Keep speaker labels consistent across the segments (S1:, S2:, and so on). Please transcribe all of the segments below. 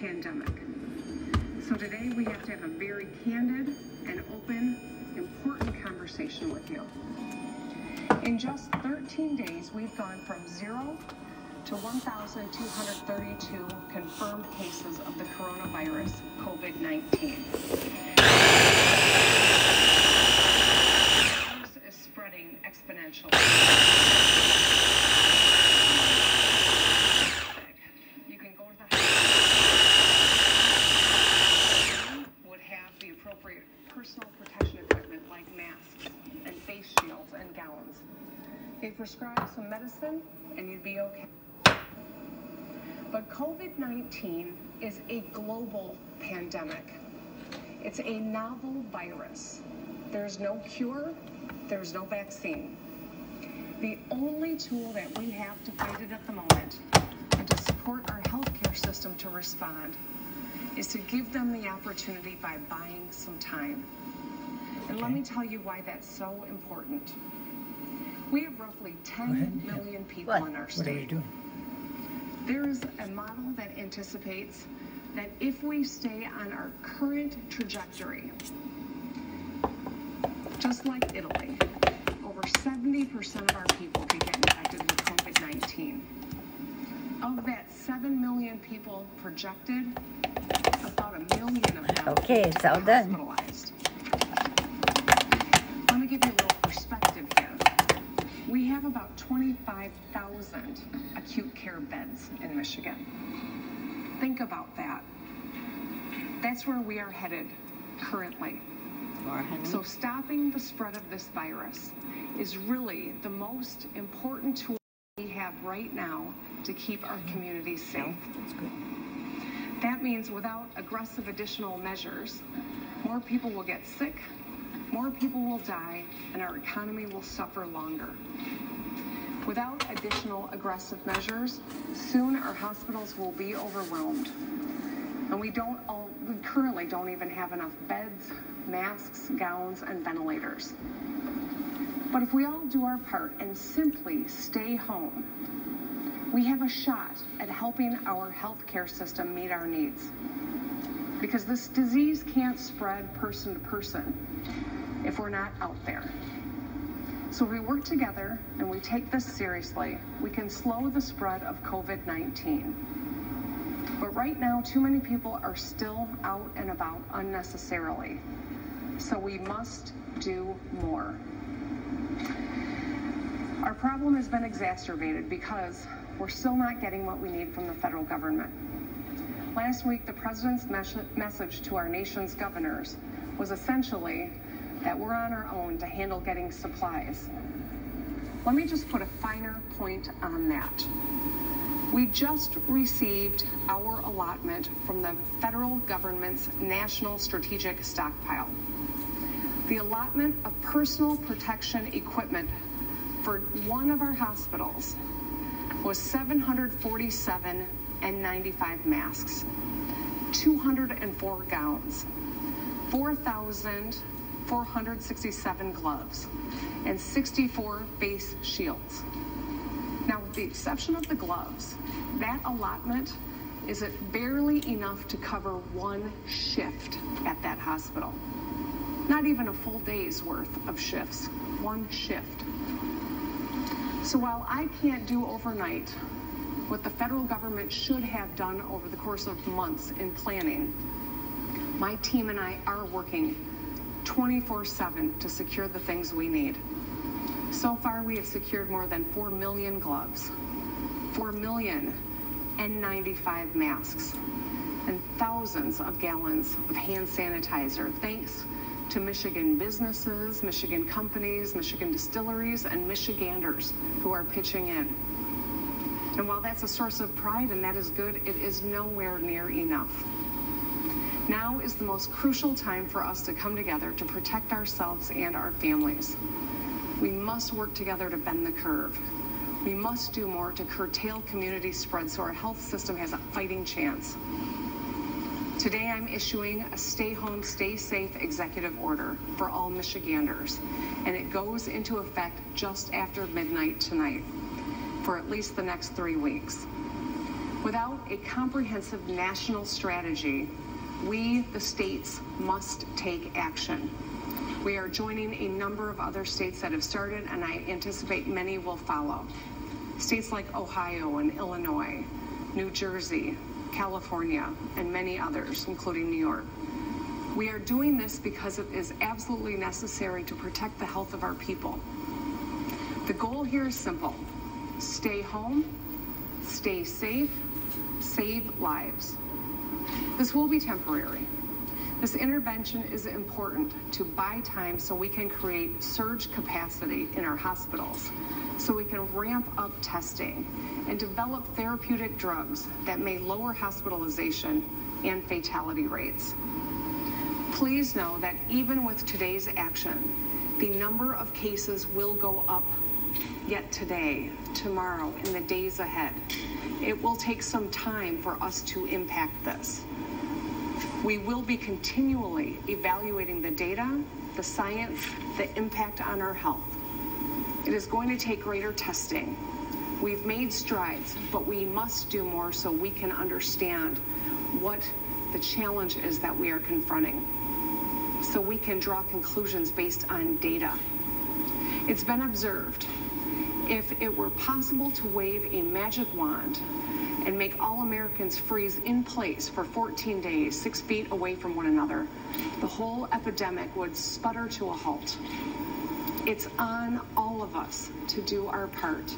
S1: pandemic. So today we have to have a very candid and open, important conversation with you. In just 13 days, we've gone from 0 to 1,232 confirmed cases of the coronavirus, COVID-19. The virus is spreading exponentially. You can go to the hospital, would have the appropriate personal protection equipment like masks and face shields and gowns. They prescribe some medicine and you'd be okay. But COVID-19 is a global pandemic. It's a novel virus. There's no cure, there's no vaccine. The only tool that we have to fight it at the moment and to support our healthcare system to respond is to give them the opportunity by buying some time. And let me tell you why that's so important. We have roughly 10 million people in our state.
S2: What are we doing?
S1: There is a model that anticipates that if we stay on our current trajectory, just like Italy, over 70% of our people can get infected with COVID-19. Of that 7 million people projected, about 1 million of them
S2: Okay, it's all done.
S1: hospitalized. Let me give you a little perspective here. We have about 25,000 acute care beds in Michigan. Think about that. That's where we are headed currently. So stopping the spread of this virus is really the most important tool we have right now to keep our communities safe.
S2: That's good.
S1: That means without aggressive additional measures, more people will get sick, more people will die, and our economy will suffer longer. Without additional aggressive measures, soon our hospitals will be overwhelmed. And we currently don't even have enough beds, masks, gowns, and ventilators. But if we all do our part and simply stay home, we have a shot at helping our healthcare system meet our needs. Because this disease can't spread person to person if we're not out there. So if we work together and we take this seriously, we can slow the spread of COVID-19. But right now, too many people are still out and about unnecessarily. So we must do more. Our problem has been exacerbated because we're still not getting what we need from the federal government. Last week, the president's message to our nation's governors was essentially that we're on our own to handle getting supplies. Let me just put a finer point on that. We just received our allotment from the federal government's National Strategic Stockpile. The allotment of personal protection equipment for one of our hospitals was 747 N95 masks, 204 gowns, 4,467 gloves, and 64 face shields. Now, with the exception of the gloves, that allotment is barely enough to cover one shift at that hospital. Not even a full day's worth of shifts, one shift. So while I can't do overnight what the federal government should have done over the course of months in planning, my team and I are working 24/7 to secure the things we need. So far, we have secured more than 4 million gloves, 4 million N95 masks, and thousands of gallons of hand sanitizer, thanks to Michigan businesses, Michigan companies, Michigan distilleries, and Michiganders who are pitching in. And while that's a source of pride and that is good, it is nowhere near enough. Now is the most crucial time for us to come together to protect ourselves and our families. We must work together to bend the curve. We must do more to curtail community spread so our health system has a fighting chance. Today I'm issuing a stay home, stay safe executive order for all Michiganders, and it goes into effect just after midnight tonight for at least the next 3 weeks. Without a comprehensive national strategy, we, the states, must take action. We are joining a number of other states that have started, and I anticipate many will follow. States like Ohio and Illinois, New Jersey, California, and many others, including New York. We are doing this because it is absolutely necessary to protect the health of our people. The goal here is simple: stay home, stay safe, save lives. This will be temporary. This intervention is important to buy time so we can create surge capacity in our hospitals, so we can ramp up testing and develop therapeutic drugs that may lower hospitalization and fatality rates. Please know that even with today's action, the number of cases will go up yet today, tomorrow, in the days ahead. It will take some time for us to impact this. We will be continually evaluating the data, the science, the impact on our health. It is going to take greater testing. We've made strides, but we must do more so we can understand what the challenge is that we are confronting, so we can draw conclusions based on data. It's been observed, if it were possible to wave a magic wand and make all Americans freeze in place for 14 days, 6 feet away from one another, the whole epidemic would sputter to a halt. It's on all of us to do our part.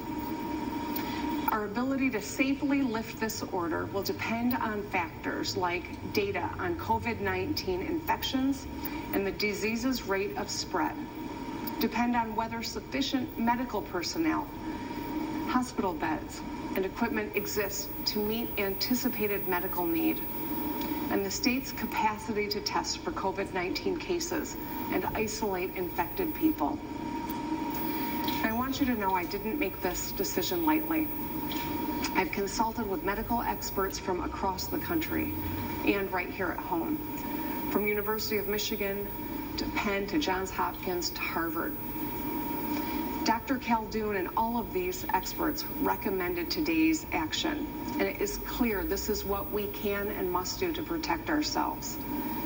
S1: Our ability to safely lift this order will depend on factors like data on COVID-19 infections and the disease's rate of spread, depend on whether sufficient medical personnel, hospital beds, and equipment exists to meet anticipated medical need, and the state's capacity to test for COVID-19 cases and isolate infected people. I want you to know I didn't make this decision lightly. I've consulted with medical experts from across the country and right here at home, from University of Michigan to Penn to Johns Hopkins to Harvard. Dr. Caldoun and all of these experts recommended today's action, and it is clear this is what we can and must do to protect ourselves.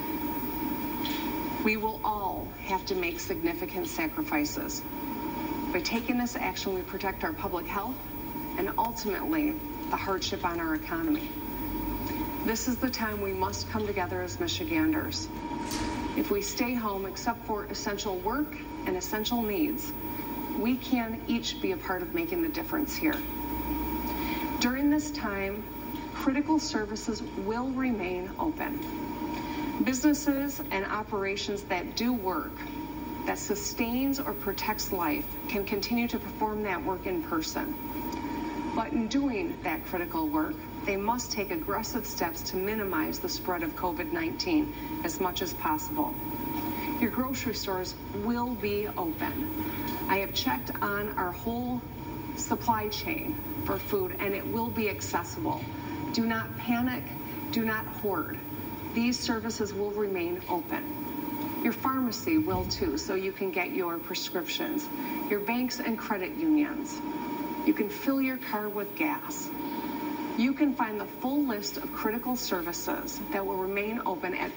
S1: We will all have to make significant sacrifices. By taking this action, we protect our public health and ultimately the hardship on our economy. This is the time we must come together as Michiganders. If we stay home except for essential work and essential needs, we can each be a part of making the difference here. During this time, critical services will remain open. Businesses and operations that do work that sustains or protects life can continue to perform that work in person. But in doing that critical work, they must take aggressive steps to minimize the spread of COVID-19 as much as possible. Your grocery stores will be open. I have checked on our whole supply chain for food, and it will be accessible. Do not panic, do not hoard. These services will remain open. Your pharmacy will too, so you can get your prescriptions. Your banks and credit unions. You can fill your car with gas. You can find the full list of critical services that will remain open at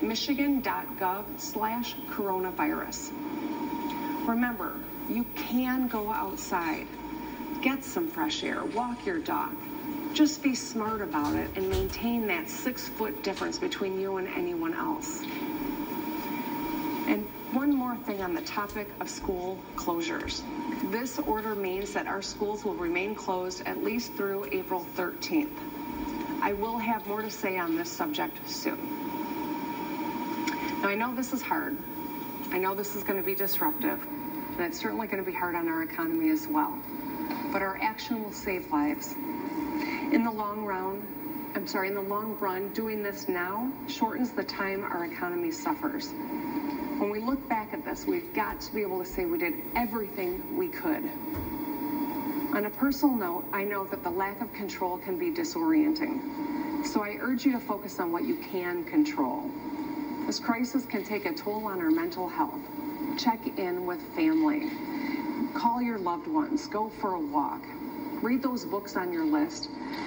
S1: michigan.gov/coronavirus. Remember, you can go outside, get some fresh air, walk your dog. Just be smart about it and maintain that 6-foot difference between you and anyone else. And one more thing on the topic of school closures. This order means that our schools will remain closed at least through April 13th. I will have more to say on this subject soon. Now, I know this is hard. I know this is going to be disruptive, and it's certainly going to be hard on our economy as well. But our action will save lives. In the long run, doing this now shortens the time our economy suffers. When we look back at this, we've got to be able to say we did everything we could. On a personal note, I know that the lack of control can be disorienting. So I urge you to focus on what you can control. This crisis can take a toll on our mental health. Check in with family. Call your loved ones. Go for a walk. Read those books on your list, or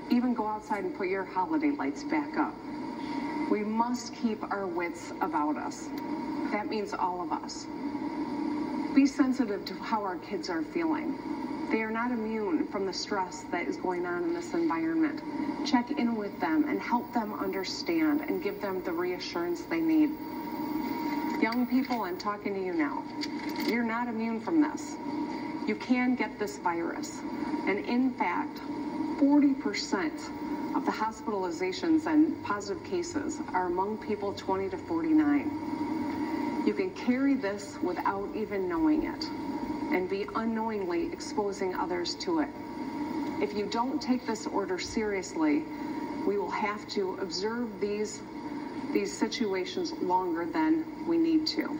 S1: even go outside and put your holiday lights back up. We must keep our wits about us. That means all of us. Be sensitive to how our kids are feeling. They are not immune from the stress that is going on in this environment. Check in with them and help them understand and give them the reassurance they need. Young people, I'm talking to you now. You're not immune from this. You can get this virus. And in fact, 40% of the hospitalizations and positive cases are among people 20 to 49. You can carry this without even knowing it and be unknowingly exposing others to it. If you don't take this order seriously, we will have to observe these situations longer than we need to.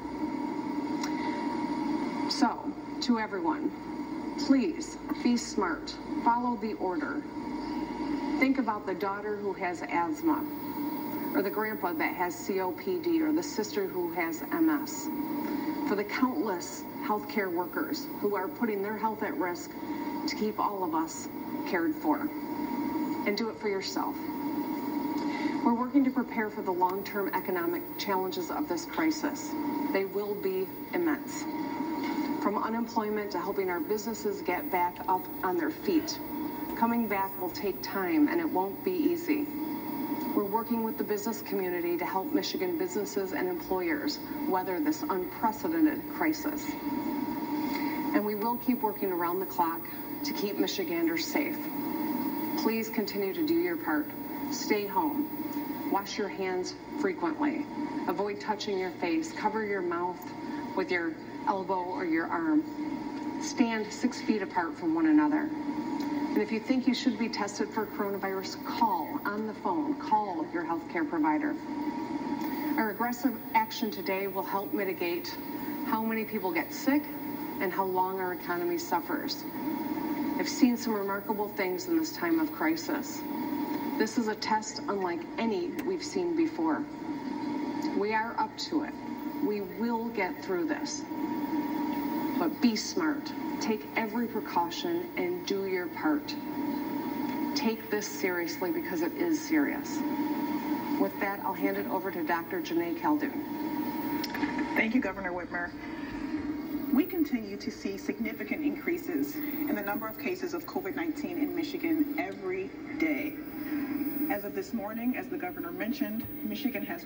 S1: So, to everyone, please be smart. Follow the order. Think about the daughter who has asthma, or the grandpa that has COPD, or the sister who has MS. For the countless healthcare workers who are putting their health at risk to keep all of us cared for. And do it for yourself. We're working to prepare for the long-term economic challenges of this crisis. They will be immense. From unemployment to helping our businesses get back up on their feet. Coming back will take time and it won't be easy. We're working with the business community to help Michigan businesses and employers weather this unprecedented crisis. And we will keep working around the clock to keep Michiganders safe. Please continue to do your part. Stay home. Wash your hands frequently. Avoid touching your face. Cover your mouth with your elbow or your arm. Stand 6 feet apart from one another. And if you think you should be tested for coronavirus, call on the phone. Call your healthcare provider. Our aggressive action today will help mitigate how many people get sick and how long our economy suffers. I've seen some remarkable things in this time of crisis. This is a test unlike any we've seen before. We are up to it. We will get through this. But be smart. Take every precaution and do your part. Take this seriously because it is serious. With that, I'll hand it over to Dr. Janae Caldoun.
S2: Thank you, Governor Whitmer. We continue to see significant increases in the number of cases of COVID-19 in Michigan every day. As of this morning, as the governor mentioned, Michigan has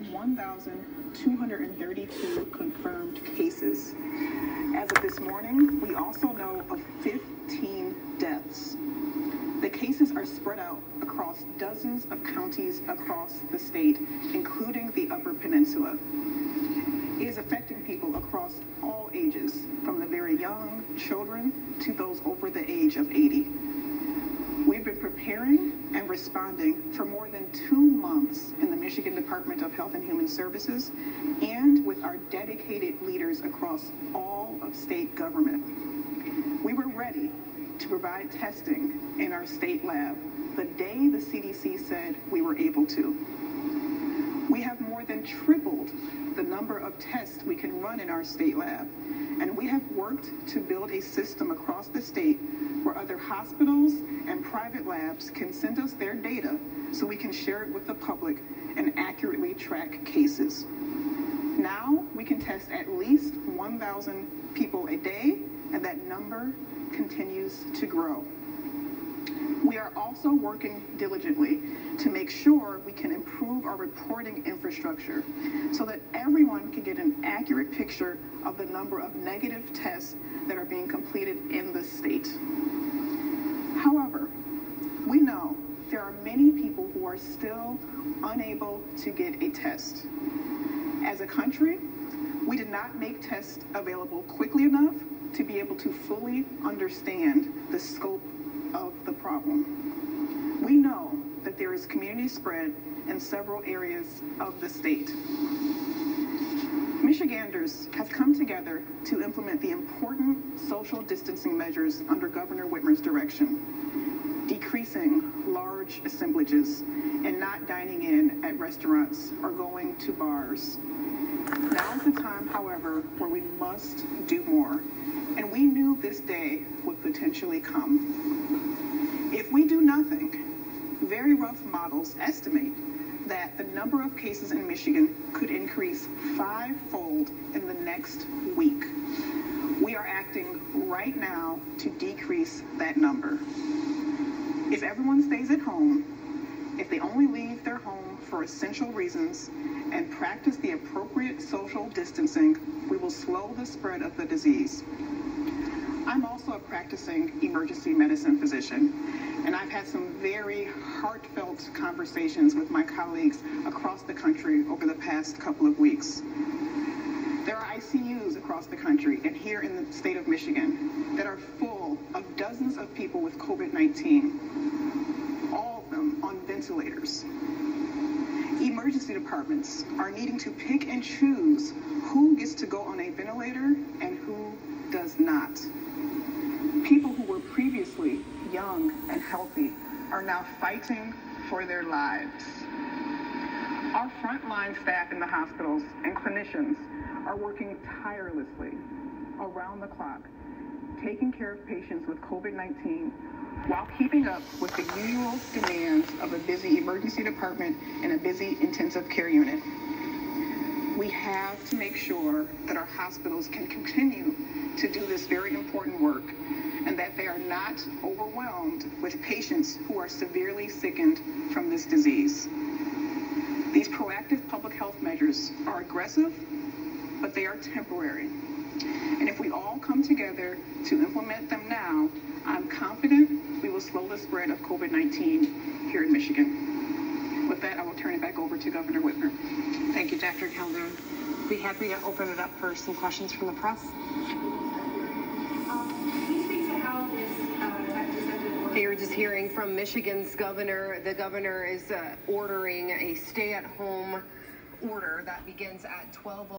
S2: 1,232 confirmed cases. As of this morning, we also know of 15 deaths. The cases are spread out across dozens of counties across the state, including the Upper Peninsula. It is affecting people across all ages, from the very young children to those over the age of 80. We've been preparing and responding for more than 2 months in the Michigan Department of Health and Human Services and with our dedicated leaders across all of state government. We were ready to provide testing in our state lab the day the CDC said we were able to. We have more than tripled the number of tests we can run in our state lab, and we have worked to build a system across the state where other hospitals and private labs can send us their data so we can share it with the public and accurately track cases. Now we can test at least 1,000 people a day, and that number continues to grow. We are also working diligently to make sure we can improve our reporting infrastructure so that everyone can get an accurate picture of the number of negative tests that are being completed in the state. However, we know there are many people who are still unable to get a test. As a country, we did not make tests available quickly enough to be able to fully understand the scope of the problem. We know that there is community spread in several areas of the state. Michiganders have come together to implement the important social distancing measures under Governor Whitmer's direction, decreasing large assemblages and not dining in at restaurants or going to bars. Now is the time, however, where we must do more, and we knew this day would potentially come. If we do nothing, very rough models estimate that the number of cases in Michigan could increase 5-fold in the next week. We are acting right now to decrease that number. If everyone stays at home, if they only leave their home for essential reasons and practice the appropriate social distancing, we will slow the spread of the disease. I'm also a practicing emergency medicine physician, and I've had some very heartfelt conversations with my colleagues across the country over the past couple of weeks. There are ICUs across the country and here in the state of Michigan that are full of dozens of people with COVID-19, all of them on ventilators. Emergency departments are needing to pick and choose who gets to go on a ventilator and who does not. People who were previously young and healthy are now fighting for their lives. Our frontline staff in the hospitals and clinicians are working tirelessly around the clock, taking care of patients with COVID-19 while keeping up with the usual demands of a busy emergency department and a busy intensive care unit. We have to make sure that our hospitals can continue to do this very important work and that they are not overwhelmed with patients who are severely sickened from this disease. These proactive public health measures are aggressive, but they are temporary. And if we all come together to implement them now, I'm confident we will slow the spread of COVID-19 here in Michigan. With that, I will turn it back over to Governor Whitmer.
S1: Thank you, Dr. Calderon. Be happy to open it up for some questions from the press. You're just hearing from Michigan's governor. The governor is ordering a stay-at-home order that begins at 12:00.